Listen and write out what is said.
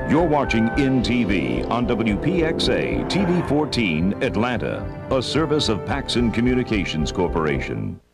You're watching inTV on WPXA TV 14 Atlanta, a service of Paxson Communications Corporation.